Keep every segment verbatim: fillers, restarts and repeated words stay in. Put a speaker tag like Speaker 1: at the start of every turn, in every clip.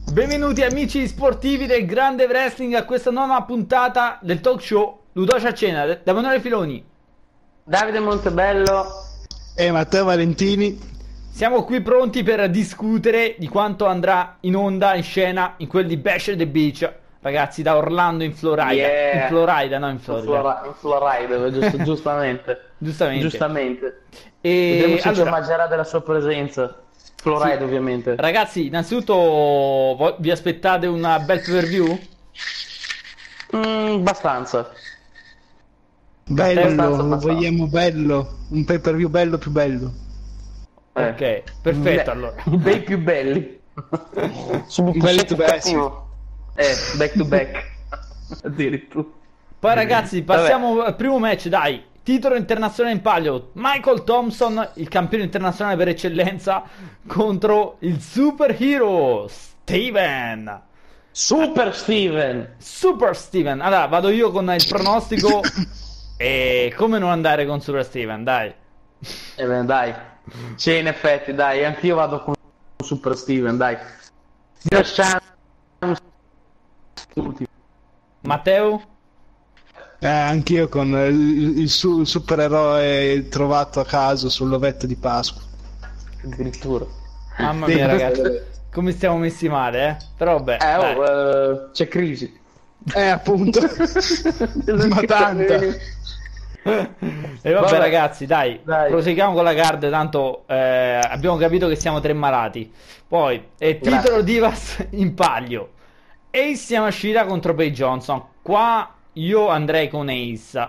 Speaker 1: Benvenuti amici sportivi del Grande Wrestling a questa nuova puntata del talk show Ludovico a Cena, da Emanuele Filoni,
Speaker 2: Davide Montebello
Speaker 3: e Matteo Valentini.
Speaker 1: Siamo qui pronti per discutere di quanto andrà in onda, in scena, in quel di Bash at the Beach, ragazzi, da Orlando in Florida.
Speaker 2: Yeah.
Speaker 1: In Florida, no in Florida.
Speaker 2: In Florida, giusto, giustamente.
Speaker 1: Giustamente.
Speaker 2: Giustamente.
Speaker 1: E
Speaker 2: Vedremo se
Speaker 1: allora,
Speaker 2: ci omaggerà della sua presenza. Florida,
Speaker 1: sì,
Speaker 2: ovviamente.
Speaker 1: Ragazzi, innanzitutto vi aspettate una bel pay per view?
Speaker 2: Mm, abbastanza.
Speaker 3: Bello,
Speaker 2: abbastanza,
Speaker 3: lo
Speaker 2: abbastanza.
Speaker 3: vogliamo bello, un pay per view bello più bello.
Speaker 2: Eh.
Speaker 1: Ok, perfetto,
Speaker 2: Be-
Speaker 1: allora.
Speaker 2: Dei più belli. Subito
Speaker 3: Belli to back.
Speaker 2: cattivo. Eh, back to back. Addirittura.
Speaker 1: Poi ragazzi, passiamo al primo match, dai. Titolo internazionale in palio, Michael Thompson, il campione internazionale per eccellenza, contro il superhero Steven.
Speaker 2: Super Steven.
Speaker 1: Super Steven. Allora, vado io con il pronostico. E come non andare con Super Steven, dai.
Speaker 2: Eh beh, dai. Sì, in effetti, dai, anch'io vado con Super Steven, dai. Dio chance.
Speaker 1: Matteo?
Speaker 3: Eh, anch'io con il, il, su- il supereroe trovato a caso sull'ovetto di Pasqua.
Speaker 2: Addirittura.
Speaker 1: Mamma
Speaker 3: Sì,
Speaker 1: mia,
Speaker 3: questo-
Speaker 1: ragazzi. Come stiamo messi male, eh? Però vabbè.
Speaker 2: Eh,
Speaker 1: dai.
Speaker 2: oh, eh, c'è crisi.
Speaker 3: Eh, appunto. Ma tanta.
Speaker 1: E vabbè,
Speaker 2: Vabbè.
Speaker 1: ragazzi, dai,
Speaker 2: Dai.
Speaker 1: proseguiamo con la card, tanto eh, abbiamo capito che siamo tre malati. Poi, eh, titolo
Speaker 2: Grazie.
Speaker 1: Divas in palio, Ace Yamashita contro Paige Johnson. Qua io andrei con Ace.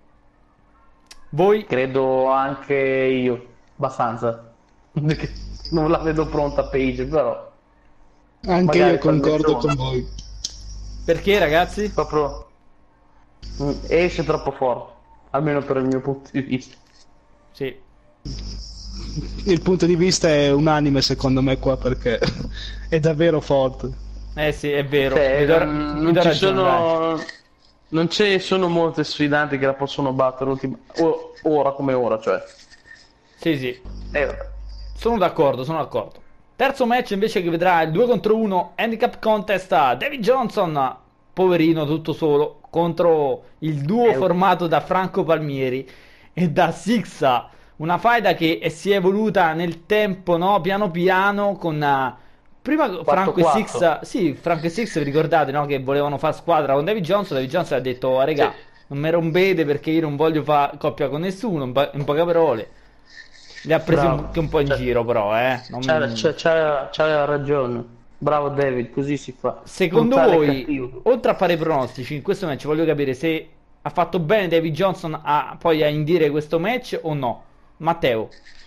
Speaker 1: Voi?
Speaker 2: Credo anche io, abbastanza. Perché non la vedo pronta Paige, però.
Speaker 3: Anche
Speaker 2: Magari
Speaker 3: io concordo
Speaker 2: per
Speaker 3: con voi.
Speaker 1: Perché, ragazzi?
Speaker 2: Proprio mm, esce troppo forte, almeno per il mio punto di vista.
Speaker 1: Sì.
Speaker 3: Il punto di vista è unanime secondo me qua perché è davvero forte.
Speaker 1: Eh sì, è vero.
Speaker 2: Cioè,
Speaker 1: mi do,
Speaker 2: non,
Speaker 1: mi
Speaker 2: non
Speaker 1: do
Speaker 2: ci
Speaker 1: ragione, dai.
Speaker 2: sono non ci sono molte sfidanti che la possono battere ultima, o- ora come ora, cioè.
Speaker 1: Sì, sì.
Speaker 2: Eh, vabbè.
Speaker 1: Sono d'accordo, sono d'accordo. Terzo match invece che vedrà il due contro uno handicap contest, David Johnson, poverino tutto solo, contro il duo
Speaker 2: Eh.
Speaker 1: formato da Franco Palmieri e da Sixa, una faida che si è evoluta nel tempo, no? Piano piano con eh, prima Franco e
Speaker 2: quattro.
Speaker 1: Six, sì, Franco e Six, vi ricordate, no? Che volevano fare squadra con David Johnson. David Johnson ha detto: "Oh, regà,
Speaker 2: Sì.
Speaker 1: non mi rompete perché io non voglio fare coppia con nessuno", in, pa- in poche parole. Li ha presi
Speaker 2: Bravo.
Speaker 1: anche un po' in
Speaker 2: Cioè,
Speaker 1: giro, però, eh. Non-
Speaker 2: C'ha, c'ha- c'ha- c'aveva ragione. Bravo David, così si fa.
Speaker 1: Secondo
Speaker 2: Puntare
Speaker 1: voi,
Speaker 2: cattivo.
Speaker 1: oltre a fare i pronostici, in questo match voglio capire se ha fatto bene David Johnson a, poi a indire questo match o no. Matteo?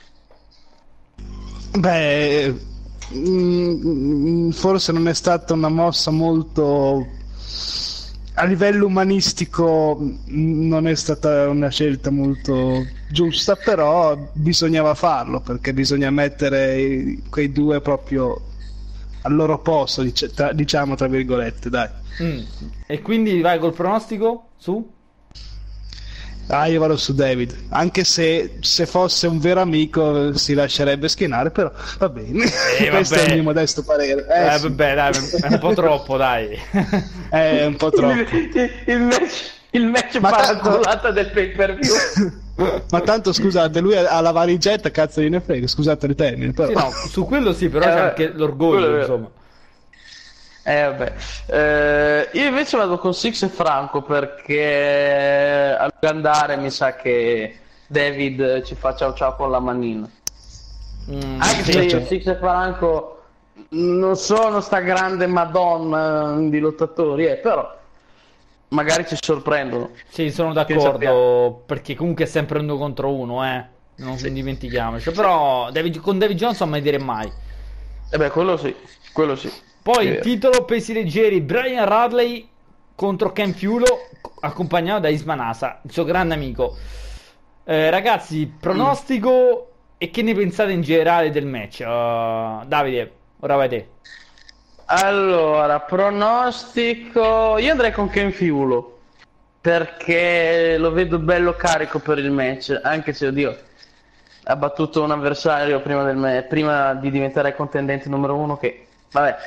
Speaker 3: Beh, mm, forse non è stata una mossa molto a livello umanistico, mm, non è stata una scelta molto giusta, però bisognava farlo perché bisogna mettere i- quei due proprio al loro posto, dic- tra- diciamo tra virgolette, dai.
Speaker 1: Mm. E quindi vai col pronostico? Su?
Speaker 3: Ah, io vado su David, anche se se fosse un vero amico si lascerebbe schienare, però va bene.
Speaker 1: Eh,
Speaker 3: Questo
Speaker 1: vabbè.
Speaker 3: è il mio modesto parere. Eh,
Speaker 1: Eh,
Speaker 3: sì.
Speaker 1: vabbè, dai, è un po' troppo, dai.
Speaker 3: È un po' troppo.
Speaker 2: Il, il- il match, il match
Speaker 3: Ma
Speaker 2: paraculata del pay per view.
Speaker 3: Ma tanto scusate, lui ha la valigetta, cazzo gliene frega, scusate il termine, però.
Speaker 1: Sì, no, su quello sì, però
Speaker 2: Eh,
Speaker 1: c'è
Speaker 2: vabbè,
Speaker 1: anche
Speaker 2: quello è
Speaker 1: l'orgoglio,
Speaker 2: vero.
Speaker 1: insomma.
Speaker 2: Eh vabbè, Eh, io invece vado con Six e Franco perché a lungo andare mi sa che David ci fa ciao ciao con la manina.
Speaker 1: Mm,
Speaker 2: Anche
Speaker 1: sì.
Speaker 2: se io,
Speaker 3: certo.
Speaker 2: Six e Franco non sono sta grande madonna di lottatori, eh, però magari ci sorprendono.
Speaker 1: Sì, sono
Speaker 2: Che
Speaker 1: d'accordo,
Speaker 2: sappiamo.
Speaker 1: perché comunque è sempre uno contro uno, eh. Non dimentichiamoci. Però David- con David Johnson mai dire mai.
Speaker 2: E beh, quello sì, quello sì.
Speaker 1: Poi
Speaker 2: È
Speaker 1: il
Speaker 2: vero.
Speaker 1: titolo pesi leggeri, Brian Radley contro Ken Fiulo, accompagnato da Isman Asa, il suo grande amico. Eh, ragazzi, pronostico e che ne pensate in generale del match? Uh, Davide, ora vai te.
Speaker 2: Allora, pronostico. Io andrei con Ken Fiulo perché lo vedo bello carico per il match. Anche se, oddio, ha battuto un avversario prima, del me- prima di diventare contendente numero uno. Che, vabbè,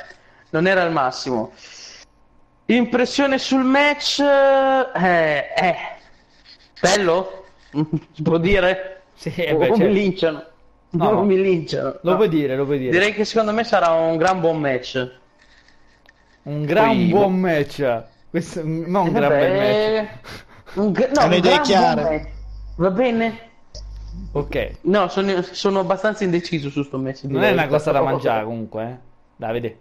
Speaker 2: non era il massimo. Impressione sul match, eh, eh. bello? Si può dire?
Speaker 1: Sì, eh
Speaker 2: o
Speaker 1: beh,
Speaker 2: o
Speaker 1: certo.
Speaker 2: mi linciano?
Speaker 1: No,
Speaker 2: No,
Speaker 1: no.
Speaker 2: mi linciano.
Speaker 1: Lo
Speaker 2: No.
Speaker 1: puoi dire, lo puoi dire.
Speaker 2: Direi che secondo me sarà un gran buon match.
Speaker 1: Un gran
Speaker 2: Poi-
Speaker 1: buon match. Questo, non un
Speaker 2: Eh,
Speaker 1: gran bel match.
Speaker 2: vabbè, un, gra- no,
Speaker 3: Hai le
Speaker 2: un
Speaker 3: idee
Speaker 2: gran
Speaker 3: chiare?
Speaker 2: buon match. Va bene?
Speaker 1: Ok.
Speaker 2: No, sono, sono abbastanza indeciso su sto match.
Speaker 1: Non è
Speaker 2: direi.
Speaker 1: una cosa da mangiare comunque, eh. Dai, vedi.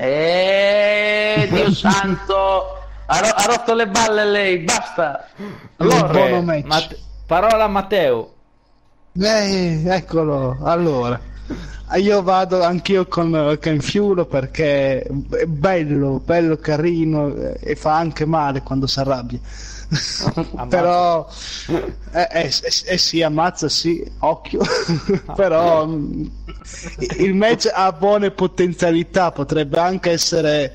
Speaker 2: Eh, Dio santo! Ha, ro- ha rotto le balle lei, basta!
Speaker 3: Allora,
Speaker 1: Ok,
Speaker 3: buono match.
Speaker 1: Matt- parola a Matteo.
Speaker 3: Eh, eccolo, allora. Io vado anch'io con Ken Fiulo perché è bello, bello, carino eh, e fa anche male quando si arrabbia. Però eh, eh, eh, eh sì, ammazza sì, occhio. Però mh, il match ha buone potenzialità, potrebbe anche essere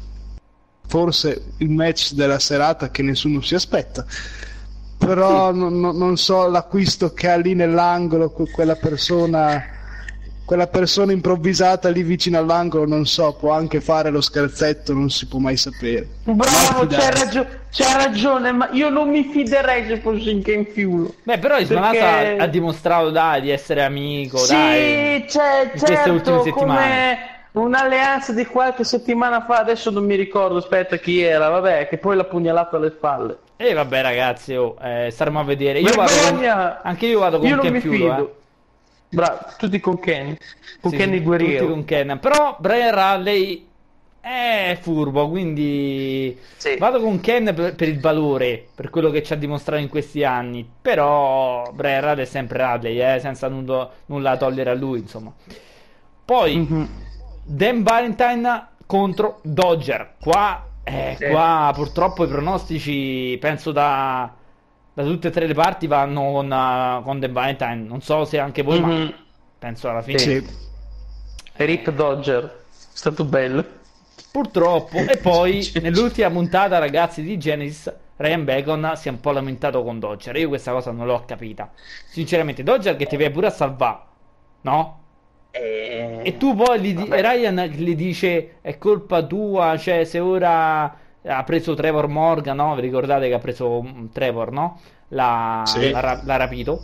Speaker 3: forse il match della serata che nessuno si aspetta. Però non, non- non so, l'acquisto che ha lì nell'angolo, que- quella persona quella persona improvvisata lì vicino all'angolo, non so, può anche fare lo scherzetto, non si può mai sapere.
Speaker 2: Bravo,
Speaker 3: Non
Speaker 2: c'hai,
Speaker 3: fidarsi.
Speaker 2: ragio- c'hai ragione, ma io non mi fiderei se fossi in Ken Fiulo.
Speaker 1: Beh, però Ismanasa
Speaker 2: Perché-
Speaker 1: ha dimostrato, dai, di essere amico,
Speaker 2: Sì,
Speaker 1: dai.
Speaker 2: c'è,
Speaker 1: in queste ultime
Speaker 2: certo,
Speaker 1: settimane.
Speaker 2: come un'alleanza di qualche settimana fa, adesso non mi ricordo, aspetta chi era, vabbè, che poi l'ha pugnalato alle spalle.
Speaker 1: E vabbè, ragazzi, oh, eh, staremo a vedere. Io vado con...
Speaker 2: Vergogna!
Speaker 1: Anche io vado con
Speaker 2: Io non
Speaker 1: Ken
Speaker 2: mi
Speaker 1: Fiulo,
Speaker 2: fido.
Speaker 1: eh.
Speaker 2: Bravo, tutti con Kenny, con
Speaker 1: Sì,
Speaker 2: Kenny
Speaker 1: sì,
Speaker 2: Guerriero.
Speaker 1: tutti con Ken. Però Brian Raleigh è furbo, quindi
Speaker 2: Sì.
Speaker 1: vado con Ken per, per il valore, per quello che ci ha dimostrato in questi anni. Però Brian Raleigh è sempre Raleigh, eh, senza nulla, nulla togliere a lui, insomma. Poi
Speaker 2: Mhm.
Speaker 1: Dan Valentine contro Dodger. Qua, eh,
Speaker 2: Sì.
Speaker 1: qua purtroppo i pronostici, penso da, da tutte e tre le parti, vanno con, uh, con Dan Valentine. Non so se anche voi, ma
Speaker 2: Mhm.
Speaker 1: penso alla fine.
Speaker 3: Sì.
Speaker 2: Rip Dodger, è stato bello.
Speaker 1: Purtroppo. E poi
Speaker 2: Sì.
Speaker 1: nell'ultima puntata, ragazzi, di Genesis, Ryan Bacon si è un po' lamentato con Dodger. Io questa cosa non l'ho capita. Sinceramente, Dodger che ti viene pure a salvare, no?
Speaker 2: E,
Speaker 1: E tu poi gli di-
Speaker 2: Vabbè.
Speaker 1: Ryan gli dice è colpa tua, cioè se ora ha preso Trevor Morgan, no? Vi ricordate che ha preso mm, Trevor, no? L'ha,
Speaker 3: Sì.
Speaker 1: l'ha ra- l'ha rapito.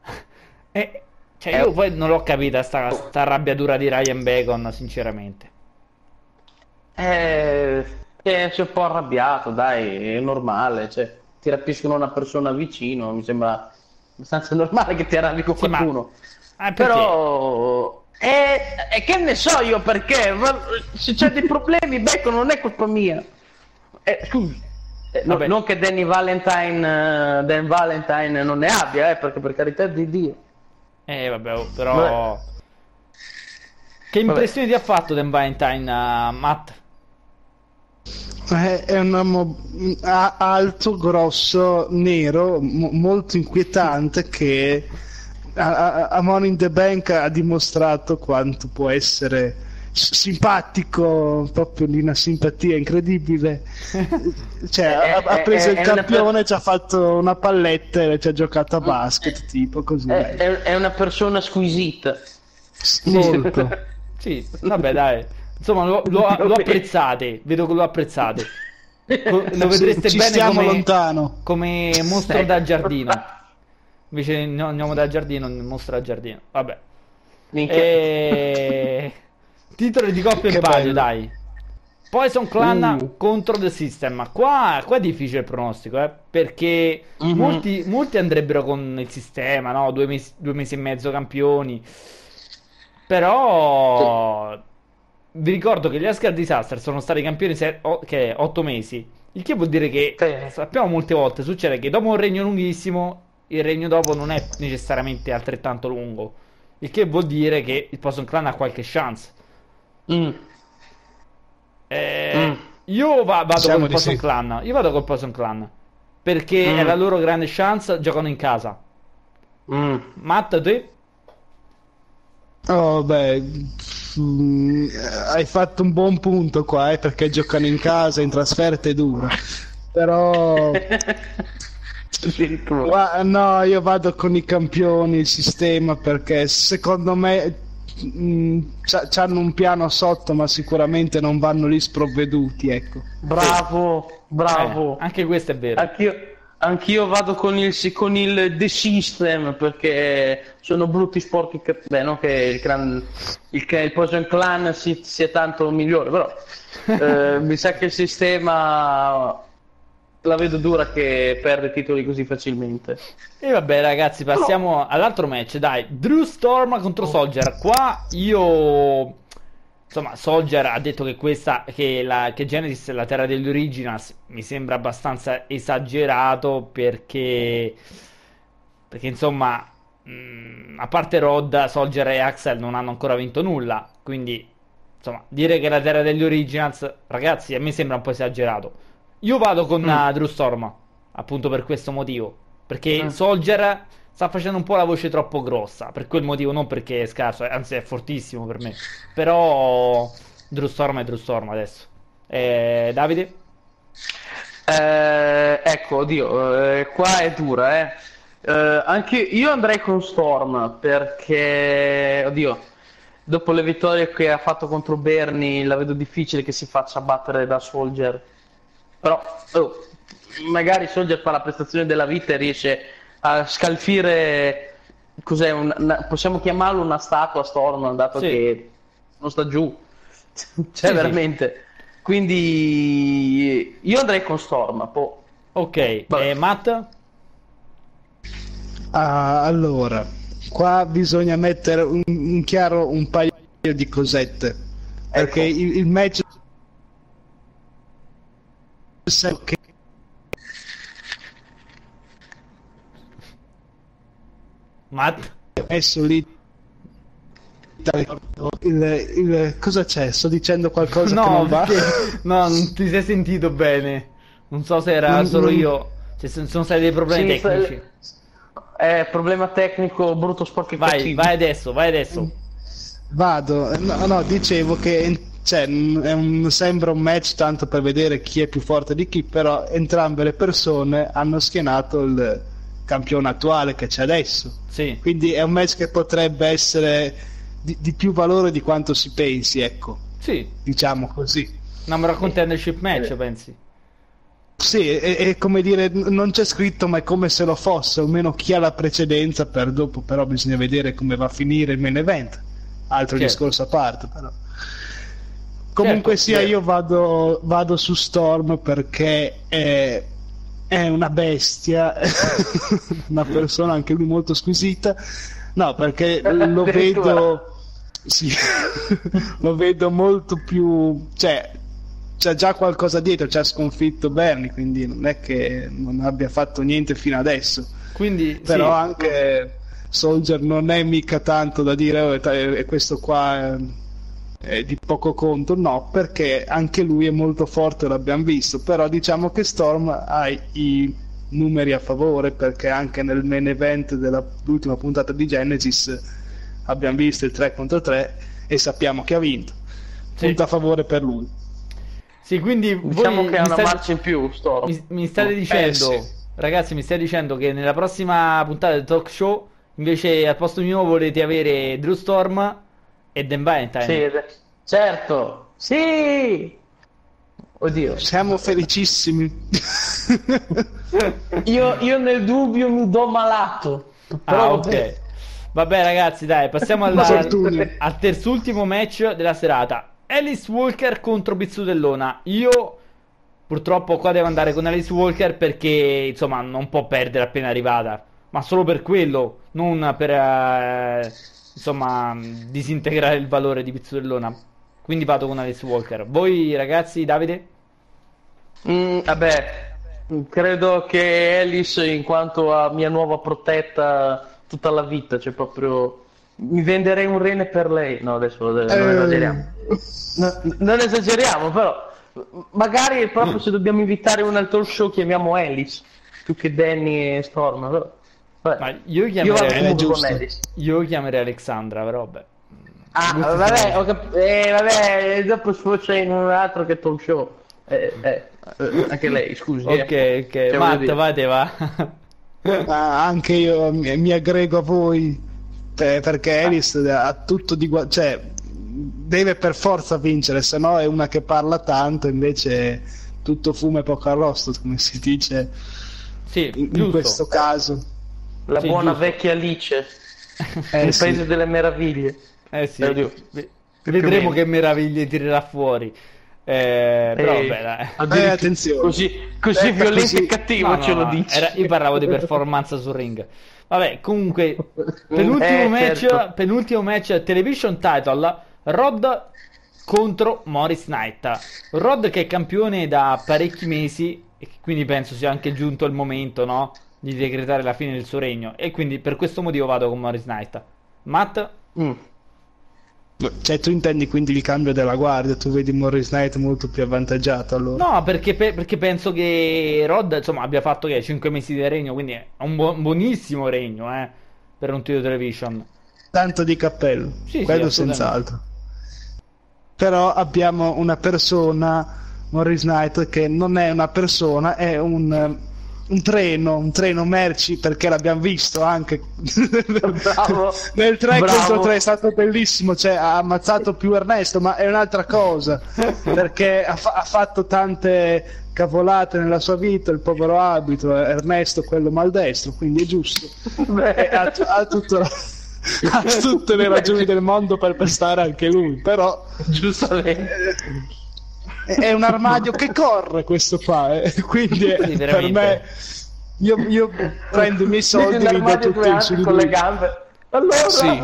Speaker 1: E cioè
Speaker 2: Eh.
Speaker 1: io poi non l'ho capita sta, sta arrabbiatura di Ryan Bacon, sinceramente.
Speaker 2: Eh, eh, si è un po' arrabbiato, dai, è normale, cioè, ti rapiscono una persona vicino, mi sembra abbastanza normale che ti arrabbi con
Speaker 1: Sì, ma-
Speaker 2: qualcuno.
Speaker 1: Ah, perché?
Speaker 2: Però, eh, eh, che ne so io perché, ma se c'è dei problemi, Bacon non è colpa mia. Eh, scusi, eh, no-
Speaker 1: Vabbè.
Speaker 2: non che Danny Valentine, eh, Dan Valentine non ne abbia, eh, perché per carità di Dio.
Speaker 1: Eh vabbè, oh, però
Speaker 2: Vabbè.
Speaker 1: che impressione ti ha fatto Dan Valentine, uh, Matt?
Speaker 3: È è un uomo a- alto, grosso, nero, mo- molto inquietante che a, a- a Money in the Bank ha dimostrato quanto può essere s- simpatico, proprio di una simpatia incredibile. Cioè, ha, ha
Speaker 2: È-
Speaker 3: preso
Speaker 2: è-
Speaker 3: il
Speaker 2: è una
Speaker 3: campione, ci ha fatto una palletta e ci ha giocato a basket, tipo così.
Speaker 2: È, è- è una persona squisita.
Speaker 3: Molto.
Speaker 1: Sì, vabbè, dai. Insomma, lo, lo- lo apprezzate, vedo che lo apprezzate. Co- Lo vedreste
Speaker 3: Ci
Speaker 1: bene
Speaker 3: stiamo
Speaker 1: come,
Speaker 3: lontano.
Speaker 1: come mostro
Speaker 2: Ecco.
Speaker 1: da giardino. Invece no- andiamo da giardino, mostro da giardino. Vabbè.
Speaker 2: Minchia.
Speaker 1: E... Titoli di coppia e
Speaker 3: Che
Speaker 1: palio,
Speaker 3: bello.
Speaker 1: dai. Poison Clan
Speaker 2: Uh.
Speaker 1: contro The System. Qua, qua è difficile il pronostico, eh, perché
Speaker 2: Mhm.
Speaker 1: molti, molti andrebbero con il sistema, no? Due mesi, due mesi e mezzo campioni. Però vi ricordo che gli Asgard Disaster sono stati campioni se- o- che otto mesi. Il che vuol dire che
Speaker 2: Sì.
Speaker 1: sappiamo molte volte succede che dopo un regno lunghissimo, il regno dopo non è necessariamente altrettanto lungo. Il che vuol dire che il Poison Clan ha qualche chance.
Speaker 2: Mm.
Speaker 1: Eh,
Speaker 2: Mm.
Speaker 1: Io va- vado
Speaker 3: Diciamo
Speaker 1: col
Speaker 3: di
Speaker 1: Poison
Speaker 3: sì.
Speaker 1: Clan. Io vado col Poison Clan. Perché
Speaker 2: Mm.
Speaker 1: è la loro grande chance. Giocano in casa.
Speaker 2: Mm.
Speaker 1: Matt, te?
Speaker 3: Oh, beh, mm, hai fatto un buon punto qua, eh, perché giocano in casa, in trasferta è dura. Però,
Speaker 2: Addirittura.
Speaker 3: gua- no, io vado con i campioni, il sistema, perché secondo me hanno un piano sotto, ma sicuramente non vanno lì sprovveduti, ecco.
Speaker 2: Bravo, bravo.
Speaker 1: Eh, anche questo è vero.
Speaker 2: Anch'io, anch'io vado con il, con il The System, perché sono brutti sporchi che, beh, non che il, clan, il, il Poison Clan sia, sia tanto migliore, però eh, mi sa che il sistema la vedo dura che perde titoli così facilmente.
Speaker 1: E vabbè ragazzi, passiamo no. all'altro match, dai. Drew Storm contro Soldier. Qua io... Insomma, Soldier ha detto che questa, che, la, che Genesis è la terra degli Originals. Mi sembra abbastanza esagerato perché... Perché insomma, mh, a parte Rod, Soldier e Axel non hanno ancora vinto nulla. Quindi, insomma, dire che è la terra degli Originals, ragazzi, a me sembra un po' esagerato. Io vado con mm. uh, Drew Storm, appunto per questo motivo. Perché mm. Soldier sta facendo un po' la voce troppo grossa. Per quel motivo, non perché è scarso, anzi è fortissimo per me. Però Drew Storm è Drew Storm adesso. eh, Davide?
Speaker 2: Eh, ecco, oddio, eh, qua è dura, eh. eh Anche io andrei con Storm, perché, oddio, dopo le vittorie che ha fatto contro Bernie, la vedo difficile che si faccia battere da Soldier. Però oh, magari Soldier fa la prestazione della vita e riesce a scalfire, cos'è, un, una, possiamo chiamarlo una statua Storm, dato sì. che non sta giù, cioè sì, veramente sì. Quindi io andrei con Storm po'.
Speaker 1: Ok, e Matt?
Speaker 3: Ah, allora qua bisogna mettere un, un chiaro un paio di cosette, perché ecco. il, il match che
Speaker 1: Matt
Speaker 3: messo lì il, il, cosa c'è? Sto dicendo qualcosa
Speaker 1: no,
Speaker 3: che non va?
Speaker 1: No, non ti sei sentito bene. Non so se era non, solo non... io. Cioè, sono stati dei problemi sì, tecnici.
Speaker 2: È problema tecnico, brutto sporco.
Speaker 1: Vai, vai adesso, vai adesso.
Speaker 3: Vado. No, no, dicevo che cioè, è un, sembra un match tanto per vedere chi è più forte di chi, però entrambe le persone hanno schienato il campione attuale che c'è adesso.
Speaker 1: Sì.
Speaker 3: Quindi è un match che potrebbe essere di, di più valore di quanto si pensi, ecco.
Speaker 1: Sì.
Speaker 3: Diciamo così.
Speaker 1: Number contendership match, eh. pensi?
Speaker 3: Sì, è, è come dire, non c'è scritto, ma è come se lo fosse, almeno chi ha la precedenza per dopo, però bisogna vedere come va a finire il main event. Altro certo. discorso a parte, però. Comunque certo, sia, certo. io vado, vado su Storm perché è, è una bestia, una persona anche lui molto squisita. No, perché lo vedo, sì, lo vedo molto più, cioè, c'è già qualcosa dietro, c'ha sconfitto Bernie, quindi non è che non abbia fatto niente fino adesso.
Speaker 1: Quindi,
Speaker 3: però
Speaker 1: sì.
Speaker 3: anche Soldier non è mica tanto da dire, oh, e questo qua è, è di poco conto, no, perché anche lui è molto forte, l'abbiamo visto, però diciamo che Storm ha i numeri a favore, perché anche nel main event dell'ultima puntata di Genesis abbiamo visto il tre contro tre e sappiamo che ha vinto. Punto sì. a favore per lui.
Speaker 1: Sì, quindi
Speaker 2: diciamo
Speaker 1: voi
Speaker 2: che è una
Speaker 1: state...
Speaker 2: marcia in più, Storm.
Speaker 1: Mi, mi state dicendo, eh, sì. ragazzi, mi state dicendo che nella prossima puntata del talk show invece al posto mio volete avere Drew Storm e Dan Valentine.
Speaker 2: Sì, certo, sì. Oddio,
Speaker 3: siamo felicissimi.
Speaker 2: io, io nel dubbio mi do malato.
Speaker 1: Ah, ok. Vabbè. Vabbè ragazzi, dai, passiamo alla, al terzultimo match della serata. Alice Walker contro Bizzutellona. Io purtroppo qua devo andare con Alice Walker perché insomma non può perdere appena arrivata, ma solo per quello, non per eh, insomma disintegrare il valore di Bizzutellona. Quindi vado con Alice Walker. Voi ragazzi, Davide?
Speaker 2: Mm, vabbè, credo che Alice, in quanto a mia nuova protetta tutta la vita, cioè proprio mi venderei un rene per lei. No, adesso non eh... esageriamo. No, non esageriamo, però magari proprio se dobbiamo invitare un altro show chiamiamo Alice più che Danny e Storm. Però,
Speaker 1: ma io chiamerei io, io chiamerei Alexandra, però vabbè.
Speaker 2: Ah, vabbè, ho cap- eh, vabbè, dopo sfocia in un altro che talk show. Eh, eh, anche lei, scusi.
Speaker 1: Ok,
Speaker 2: eh.
Speaker 1: ok. Cioè, Matt, vai, te va.
Speaker 3: Ah, anche io mi, mi aggrego a voi. per- perché Ellis ha tutto di gua- cioè deve per forza vincere, se no è una che parla tanto, invece tutto fumo e poco arrosto, come si dice
Speaker 1: Sì,
Speaker 3: in, in
Speaker 1: giusto.
Speaker 3: questo caso.
Speaker 2: La
Speaker 1: Sì,
Speaker 2: buona
Speaker 1: giusto.
Speaker 2: vecchia Alice,
Speaker 3: Eh,
Speaker 2: il
Speaker 3: sì.
Speaker 2: paese delle meraviglie.
Speaker 1: Eh sì,
Speaker 2: Eh, oddio.
Speaker 1: ve-
Speaker 2: Più o
Speaker 1: vedremo
Speaker 2: meno.
Speaker 1: che meraviglie tirerà fuori. Eh, però
Speaker 2: Eh,
Speaker 1: vabbè, dai.
Speaker 2: addirittura
Speaker 3: Eh, attenzione.
Speaker 2: Così, così
Speaker 3: Detta
Speaker 2: violento
Speaker 3: così-
Speaker 2: e cattivo
Speaker 1: No, no,
Speaker 2: ce lo
Speaker 1: no,
Speaker 2: dici.
Speaker 1: era- io parlavo di performance sul ring. Vabbè, comunque, penultimo
Speaker 2: Eh,
Speaker 1: match,
Speaker 2: certo.
Speaker 1: penultimo match television title, Rod contro Morris Knight. Rod che è campione da parecchi mesi e che quindi penso sia anche giunto il momento, no, di decretare la fine del suo regno, e quindi per questo motivo vado con Morris Knight. Matt?
Speaker 2: Mm.
Speaker 3: Cioè tu intendi quindi il cambio della guardia, tu vedi Morris Knight molto più avvantaggiato allora?
Speaker 1: No, perché, pe- perché penso che Rod, insomma, abbia fatto che cinque mesi di regno, quindi è un buon- buonissimo regno, eh, per un titolo television.
Speaker 3: Tanto di cappello,
Speaker 1: Sì, sì,
Speaker 3: quello
Speaker 1: assolutamente.
Speaker 3: senz'altro. Però abbiamo una persona, Morris Knight, che non è una persona, è un, eh, un treno, un treno merci, perché l'abbiamo visto anche
Speaker 2: Bravo.
Speaker 3: nel tre
Speaker 2: Bravo.
Speaker 3: contro tre, è stato bellissimo, cioè ha ammazzato più Ernesto, ma è un'altra cosa, perché ha, fa- ha fatto tante cavolate nella sua vita, il povero arbitro, Ernesto quello maldestro, quindi è giusto. E ha, ha tutto ha tutte le ragioni del mondo per pestare anche lui, però
Speaker 2: Giustamente.
Speaker 3: è, è un armadio che corre questo qua, eh, quindi è-
Speaker 1: Sì,
Speaker 3: per
Speaker 1: veramente.
Speaker 3: me io, io prendo i miei soldi e
Speaker 2: Vedi
Speaker 3: li do
Speaker 2: l'armadio
Speaker 3: tutti
Speaker 2: due
Speaker 3: su
Speaker 2: anni
Speaker 3: di
Speaker 2: con
Speaker 3: lui.
Speaker 2: le gambe. Allora.
Speaker 3: Sì.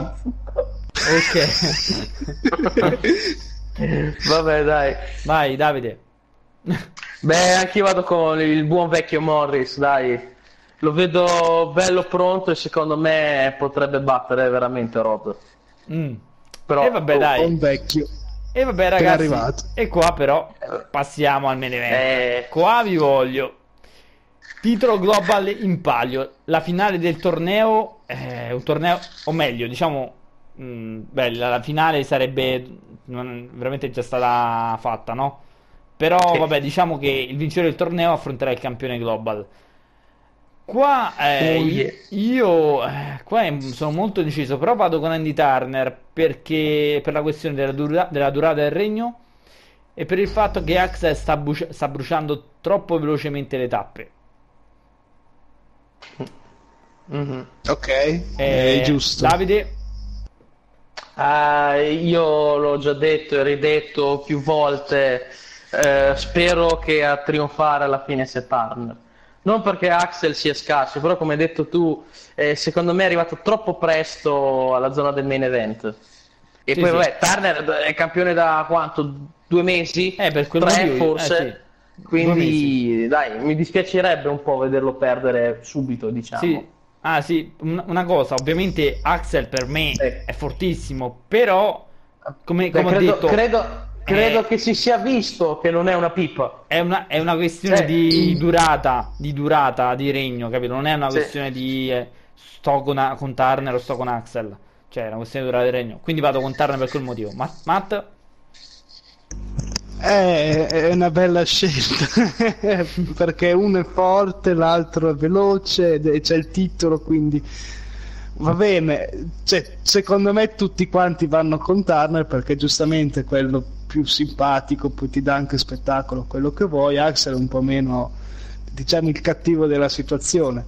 Speaker 1: Ok.
Speaker 2: Vabbè, dai.
Speaker 1: Vai, Davide.
Speaker 2: Beh, anche io vado con il buon vecchio Morris, dai. Lo vedo bello pronto e secondo me potrebbe battere veramente Rod.
Speaker 1: Mm.
Speaker 2: Però
Speaker 1: E vabbè,
Speaker 2: oh,
Speaker 1: dai.
Speaker 3: Un vecchio.
Speaker 1: E vabbè,
Speaker 3: Appena
Speaker 1: ragazzi.
Speaker 3: arrivato.
Speaker 1: E qua però passiamo al main event.
Speaker 2: Eh.
Speaker 1: Qua vi voglio. Titolo global in palio. La finale del torneo. È un torneo, o meglio, diciamo. mh, beh, la, la finale sarebbe non- veramente già stata fatta, no? Però, vabbè, diciamo che il vincitore del torneo affronterà il campione global. Qua eh,
Speaker 2: Oh,
Speaker 1: i-
Speaker 2: yeah.
Speaker 1: io eh, qua è- sono molto deciso, però vado con Andy Turner perché per la questione della, dura- della durata del regno e per il fatto che Axel sta, buci- sta bruciando troppo velocemente le tappe.
Speaker 2: Mhm.
Speaker 3: Ok,
Speaker 1: Eh,
Speaker 3: è giusto.
Speaker 1: Davide?
Speaker 2: Ah, io l'ho già detto e ridetto più volte, eh, spero che a trionfare alla fine sia Turner. Non perché Axel sia scarso, però come hai detto tu, eh, secondo me è arrivato troppo presto alla zona del main event. E
Speaker 1: Sì,
Speaker 2: poi
Speaker 1: sì.
Speaker 2: vabbè, Turner è campione da quanto? Due mesi?
Speaker 1: Eh, per quel
Speaker 2: Tre
Speaker 1: motivo,
Speaker 2: forse?
Speaker 1: eh, sì. Due
Speaker 2: Quindi dai, mi dispiacerebbe un po' vederlo perdere subito, diciamo.
Speaker 1: Sì. Ah sì, un- una cosa, ovviamente Axel per me
Speaker 2: Eh.
Speaker 1: è fortissimo, però come,
Speaker 2: Beh,
Speaker 1: come
Speaker 2: credo,
Speaker 1: ho detto
Speaker 2: credo, credo
Speaker 1: eh,
Speaker 2: che si sia visto che non è una pipa.
Speaker 1: È una, è una questione
Speaker 2: Cioè,
Speaker 1: di
Speaker 2: mm.
Speaker 1: durata, di durata di regno, capito? Non è una
Speaker 2: Sì.
Speaker 1: questione di eh, sto con, a- con Turner o sto con Axel. Cioè, è una questione di durata di regno. Quindi vado con Turner per quel motivo. Ma- Matt?
Speaker 3: È, è una bella scelta perché uno è forte, l'altro è veloce ed è- c'è il titolo, quindi va bene. Cioè, secondo me tutti quanti vanno con Turner perché giustamente è quello più simpatico, poi ti dà anche spettacolo, quello che vuoi. Axel è un po' meno, diciamo, il cattivo della situazione.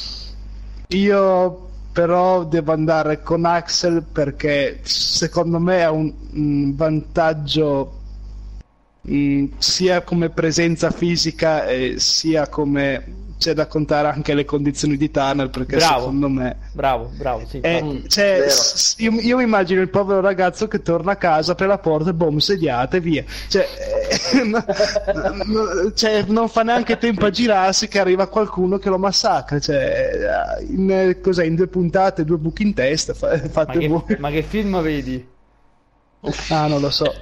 Speaker 3: Io però devo andare con Axel perché secondo me ha un, un vantaggio mh, sia come presenza fisica e sia come c'è da contare anche le condizioni di Turner perché
Speaker 1: Bravo.
Speaker 3: secondo me
Speaker 1: Bravo, bravo, sì.
Speaker 3: eh,
Speaker 2: Mm,
Speaker 3: cioè,
Speaker 2: vero.
Speaker 3: s- io, io mi immagino il povero ragazzo che torna a casa, apre la porta e boom, sediate e via, cioè, eh, no- no- cioè, non fa neanche tempo a girarsi che arriva qualcuno che lo massacra, cioè, in, cos'è, in due puntate due buchi in testa, fa-
Speaker 1: Ma
Speaker 3: fate
Speaker 1: che,
Speaker 3: voi.
Speaker 1: ma che film vedi?
Speaker 3: Ah, non lo so.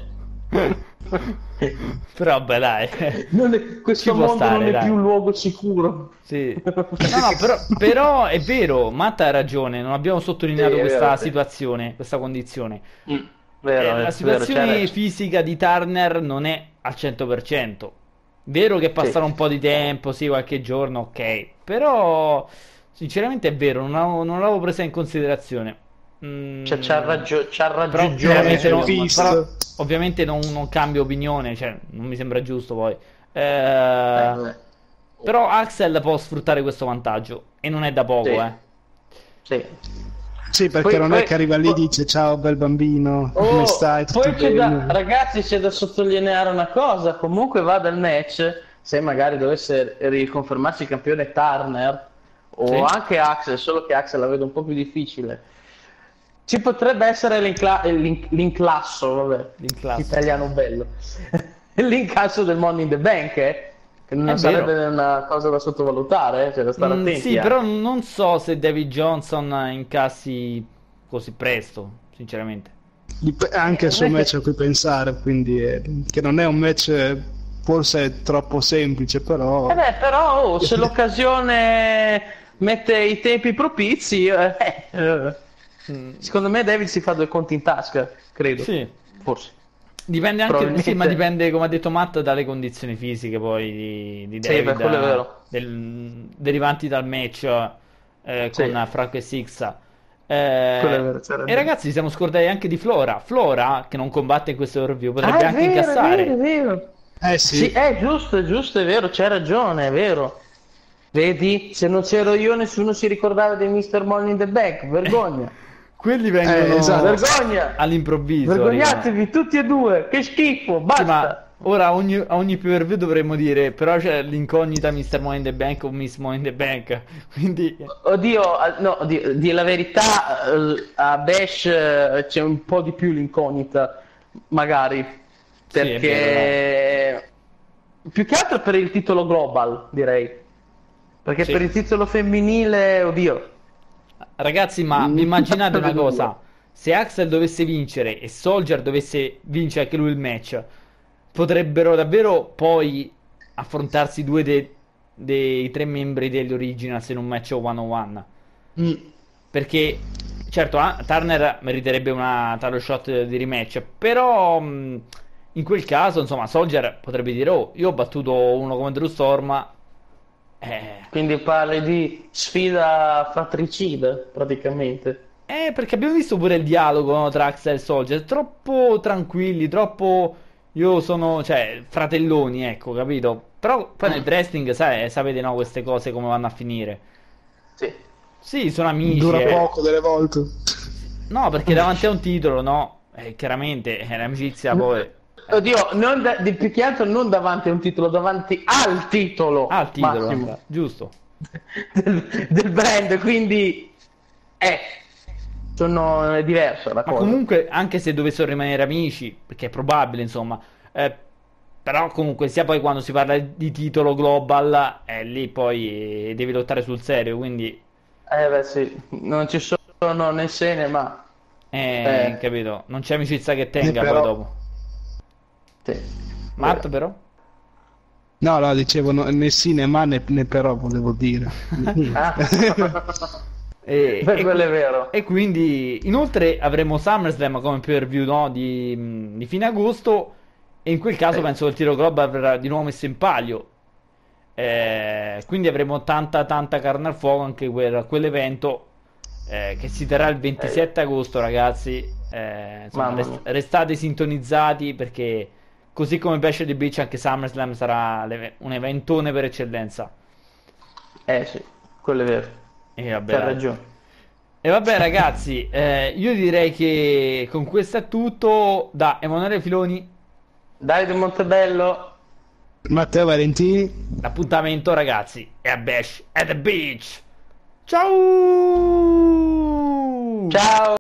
Speaker 1: Però vabbè, dai.
Speaker 2: Non è- questo
Speaker 1: Ci può
Speaker 2: mondo
Speaker 1: stare,
Speaker 2: non è
Speaker 1: dai.
Speaker 2: più un luogo sicuro.
Speaker 1: Sì. No, no, però, però è vero, Matt ha ragione, non abbiamo sottolineato
Speaker 2: Sì, è
Speaker 1: questa
Speaker 2: vero, sì.
Speaker 1: situazione, questa condizione.
Speaker 2: Mm,
Speaker 1: Eh,
Speaker 2: vero,
Speaker 1: la
Speaker 2: vero,
Speaker 1: situazione
Speaker 2: c'è ragione.
Speaker 1: fisica di Turner non è al cento per cento. Vero che passerà
Speaker 2: Sì.
Speaker 1: un po' di tempo, sì, qualche giorno, ok. Però, sinceramente è vero, non l'avevo, non l'avevo presa in considerazione. Mm,
Speaker 2: Cioè, c'ha ragio- c'ha
Speaker 1: però
Speaker 2: ragione.
Speaker 1: ovviamente,
Speaker 3: Eh,
Speaker 1: non,
Speaker 3: visto.
Speaker 1: però ovviamente non, non cambio opinione, cioè non mi sembra giusto poi. Eh,
Speaker 2: Eh, vabbè.
Speaker 1: però Axel può sfruttare questo vantaggio e non è da poco,
Speaker 2: Sì.
Speaker 1: eh.
Speaker 2: Sì.
Speaker 3: Sì, perché
Speaker 2: Poi-
Speaker 3: non
Speaker 2: poi-
Speaker 3: è che arriva lì e
Speaker 2: poi-
Speaker 3: dice ciao bel bambino,
Speaker 2: Oh,
Speaker 3: come stai? Tutto
Speaker 2: poi c'è da,
Speaker 3: bene?
Speaker 2: ragazzi, c'è da sottolineare una cosa, comunque va dal match, se magari dovesse riconfermarsi campione Turner o
Speaker 1: Sì.
Speaker 2: anche Axel, solo che Axel la vedo un po' più difficile, ci potrebbe essere l'incla- l'in- l'inclasso, vabbè,
Speaker 1: L'inclasso.
Speaker 2: italiano bello, l'incasso del Money in the Bank, eh, che non
Speaker 1: È
Speaker 2: sarebbe
Speaker 1: vero.
Speaker 2: una cosa da sottovalutare, eh, cioè da stare
Speaker 1: Mm,
Speaker 2: attenti.
Speaker 1: sì,
Speaker 2: eh.
Speaker 1: però non so se David Johnson incassi così presto, sinceramente.
Speaker 3: Dip- Anche il suo
Speaker 2: Eh,
Speaker 3: match a cui pensare, quindi eh, che non è un match eh, forse troppo semplice, però
Speaker 2: Eh beh, però oh, se l'occasione mette i tempi propizi, eh, eh,
Speaker 1: Mm,
Speaker 2: secondo me David si fa due conti in tasca, credo.
Speaker 1: sì.
Speaker 2: Forse.
Speaker 1: Dipende anche,
Speaker 2: Probabilmente.
Speaker 1: sì, ma dipende, come ha detto Matt, dalle condizioni fisiche poi di, di
Speaker 2: Sì,
Speaker 1: David,
Speaker 2: beh, quello è vero.
Speaker 1: del- derivanti dal match eh,
Speaker 2: Sì.
Speaker 1: con Franco e Sixa. Eh,
Speaker 2: Quello è vero, c'ha
Speaker 1: e
Speaker 2: ragione.
Speaker 1: ragazzi, siamo scordati anche di Flora. Flora, che non combatte in questo review, potrebbe
Speaker 2: Ah, è
Speaker 1: anche
Speaker 2: vero,
Speaker 1: incassare.
Speaker 2: è vero, è vero.
Speaker 3: eh sì,
Speaker 2: Sì, è giusto, è giusto, è vero, c'hai ragione, è vero. Vedi, se non c'ero io nessuno si ricordava di mister Money in the Bank, vergogna.
Speaker 1: Quelli vengono
Speaker 3: Eh, esatto.
Speaker 2: Vergogna.
Speaker 1: all'improvviso. arrivano.
Speaker 2: Vergognatevi tutti e due, che schifo,
Speaker 1: Sì,
Speaker 2: basta.
Speaker 1: ma ora ogni, a ogni pay per view dovremmo dire, però c'è l'incognita mister Money in the Bank o Miss Money in the Bank. Quindi
Speaker 2: Oddio, a- no, oddio, di la verità, eh, a Bash eh, c'è un po' di più l'incognita, magari,
Speaker 1: Sì, è
Speaker 2: perché più che altro per il titolo global, direi, perché
Speaker 1: Sì.
Speaker 2: per il titolo femminile, oddio,
Speaker 1: ragazzi, ma
Speaker 2: Mm,
Speaker 1: vi immaginate una
Speaker 2: due.
Speaker 1: cosa? Se Axel dovesse vincere e Soldier dovesse vincere anche lui il match, potrebbero davvero poi affrontarsi due de- dei tre membri degli Originals in un match one on one.
Speaker 3: Mm.
Speaker 1: Perché, certo, ah, Turner meriterebbe una title shot di rematch, però mh, in quel caso, insomma, Soldier potrebbe dire, oh, io ho battuto uno come Drew Storm, eh,
Speaker 2: quindi parli di sfida fratricida, praticamente.
Speaker 1: Eh, perché abbiamo visto pure il dialogo, no, tra Axel e Soldier, troppo tranquilli, troppo io sono, cioè, fratelloni, ecco, capito? Però poi nel wrestling, sai, sapete, no, queste cose come vanno a finire.
Speaker 2: Sì.
Speaker 1: Sì, sono amici,
Speaker 3: dura
Speaker 1: eh.
Speaker 3: poco delle volte.
Speaker 1: No, perché davanti a un titolo, no, eh, chiaramente, è l'amicizia poi
Speaker 2: Oddio, non da- di più che altro non davanti a un titolo, davanti al titolo,
Speaker 1: ha il titolo,
Speaker 2: massimo.
Speaker 1: anche, giusto?
Speaker 2: del, del brand, quindi è, sono, è diversa la
Speaker 1: Ma
Speaker 2: cosa.
Speaker 1: comunque, anche se dovessero rimanere amici, perché è probabile, insomma, eh, però comunque sia poi quando si parla di titolo global, eh, lì poi eh, devi lottare sul serio, quindi,
Speaker 2: Eh beh sì, non ci sono né se né ma.
Speaker 1: eh,
Speaker 2: Eh.
Speaker 1: capito? Non c'è amicizia che tenga
Speaker 3: però-
Speaker 1: poi dopo.
Speaker 2: Sì.
Speaker 1: Matt però?
Speaker 3: No, no, dicevo no, né sì né ma né, né però volevo dire.
Speaker 2: Ah.
Speaker 1: E,
Speaker 2: Beh,
Speaker 1: e
Speaker 2: quello
Speaker 1: qui-
Speaker 2: è vero.
Speaker 1: e quindi inoltre avremo SummerSlam come pay per view, no, di, di fine agosto, e in quel caso
Speaker 2: Sì.
Speaker 1: penso che il tiro global verrà di nuovo messo in palio. Eh, quindi avremo tanta tanta carne al fuoco anche per quell'evento eh, che si terrà il ventisette agosto, ragazzi. Eh, insomma,
Speaker 2: Mamma
Speaker 1: rest-
Speaker 2: mia.
Speaker 1: restate sintonizzati perché così come Bash at the Beach anche SummerSlam sarà l'eve- un eventone per eccellenza.
Speaker 2: Eh sì, quello è vero.
Speaker 1: E vabbè,
Speaker 2: C'ha
Speaker 1: dai.
Speaker 2: ragione.
Speaker 1: E vabbè ragazzi, eh, io direi che con questo è tutto. Da Emanuele Filoni,
Speaker 2: Davide Montebello.
Speaker 3: Matteo Valentini.
Speaker 1: l'appuntamento ragazzi è a Bash at the Beach. Ciao!
Speaker 2: Ciao.